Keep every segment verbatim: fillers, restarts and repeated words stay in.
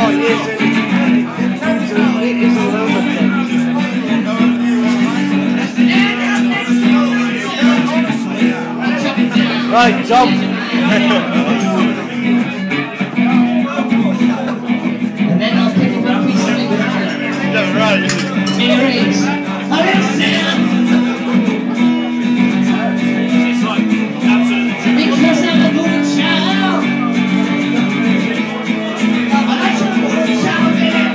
Oh, he is. It is a lunatic. Right, Tom. And then I'll pick up a piece of it. Yeah, right. Here it is. Because I'm a good child. I'm a good child.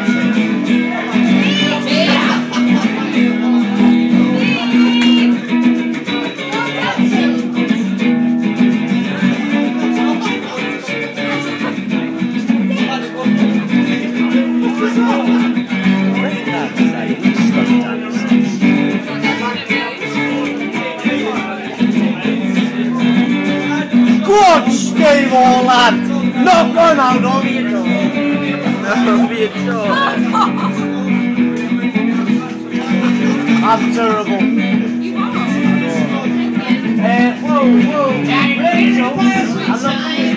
Go on, Steve, old lad! Not going out, don't be a dog. Don't be a dog. I'm terrible. You are. Uh, whoa, whoa. Daddy, Rachel, where's I'm not